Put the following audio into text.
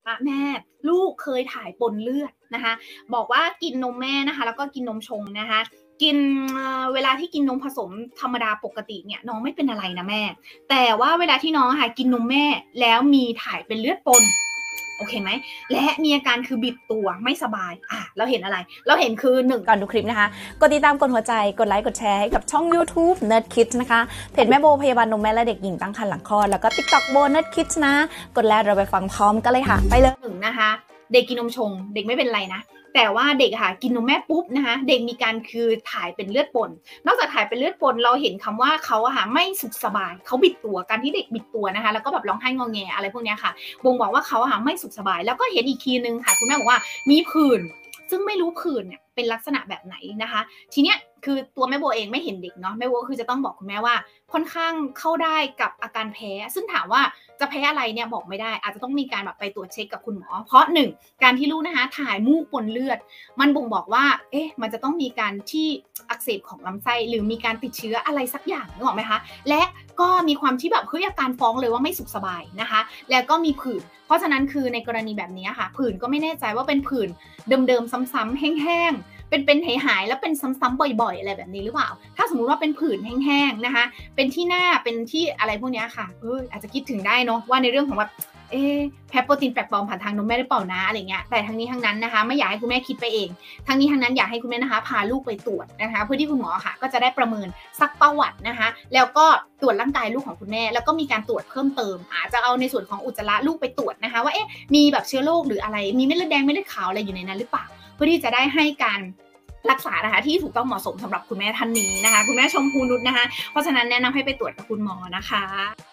แม่ลูกเคยถ่ายปนเลือดนะคะบอกว่ากินนมแม่นะคะแล้วก็กินนมชงนะคะกินเวลาที่กินนมผสมธรรมดาปกติเนี่ยน้องไม่เป็นอะไรนะแม่แต่ว่าเวลาที่น้องค่ะกินนมแม่แล้วมีถ่ายเป็นเลือดปนโอเคไหมและมีอาการคือบิดตัวไม่สบายเราเห็นอะไรเราเห็นคือ1 ก่อนดูคลิปนะคะกดติดตามกดหัวใจกดไลค์กดแชร์ให้กับช่อง YouTube Nerd Kids นะคะเพจแม่โบพยาบาลนมแม่และเด็กหญิงตั้งครรภ์หลังคลอดแล้วก็ TikTok โบ Nerd Kids นะกดแล้วเราไปฟังพร้อมกันเลยค่ะไปเลย 1นะคะเด็กกินนมชงเด็กไม่เป็นไรนะแต่ว่าเด็กค่ะกินนมแม่ปุ๊บนะคะเด็กมีการคือถ่ายเป็นเลือดปนนอกจากถ่ายเป็นเลือดปนเราเห็นคำว่าเขาไม่สุขสบายเขาบิดตัวการที่เด็กบิดตัวนะคะแล้วก็แบบร้องไห้งอแงอะไรพวกนี้ค่ะบ่งบอกว่าเขาไม่สุขสบายแล้วก็เห็นอีกทีนึงค่ะคุณแม่บอกว่ามีผื่นซึ่งไม่รู้ผื่นเนี่ยเป็นลักษณะแบบไหนนะคะทีเนี้ยคือตัวแม่โบเองไม่เห็นเด็กเนาะแม่โบคือจะต้องบอกคุณแม่ว่าค่อนข้างเข้าได้กับอาการแพ้ซึ่งถามว่าจะแพ้อะไรเนี่ยบอกไม่ได้อาจจะต้องมีการแบบไปตรวจเช็คกับคุณหมอเพราะ1การที่ลูกนะคะถ่ายมูกปนเลือดมันบ่งบอกว่ามันจะต้องมีการที่อักเสบของลำไส้หรือมีการติดเชื้ออะไรสักอย่างนึกออกไหมคะและก็มีความที่แบบอาการฟ้องเลยว่าไม่สุขสบายนะคะแล้วก็มีผื่นเพราะฉะนั้นคือในกรณีแบบนี้ค่ะผื่นก็ไม่แน่ใจว่าเป็นผื่นเดิมๆซ้ำๆแห้งๆเป็นหายๆแล้วเป็นซ้ำๆบ่อยๆอะไรแบบนี้หรือเปล่าถ้าสมมุติว่าเป็นผื่นแห้งๆนะคะเป็นที่หน้าเป็นที่อะไรพวกนี้ค่ะอาจจะคิดถึงได้เนาะว่าในเรื่องของแบบแพ้โปรตีนแปลกปลอมผ่านทางนมแม่หรือเปล่านะอะไรเงี้ยแต่ทั้งนี้ทั้งนั้นนะคะไม่อยากให้คุณแม่คิดไปเองทั้งนี้ทั้งนั้นอยากให้คุณแม่นะคะพาลูกไปตรวจนะคะเพื่อที่คุณหมอค่ะก็จะได้ประเมินซักประวัตินะคะแล้วก็ตรวจร่างกายลูกของคุณแม่แล้วก็มีการตรวจเพิ่มเติมอาจจะเอาในส่วนของอุจจาระลูกไปตรวจนะคะว่ามีแบบเชื้อโรคหรืออะไรมีเม็ดเลือดแดงเม็ดเลือดขาวอะไรอยู่ในนั้นหรือเปล่าเพื่อที่จะได้ให้การรักษานะคะที่ถูกต้องเหมาะสมสำหรับคุณแม่ท่านนี้นะคะคุณแม่ชมพูนุชนะคะเพราะฉะนั้นแนะนำให้ไปตรวจกับคุณหมอนะคะ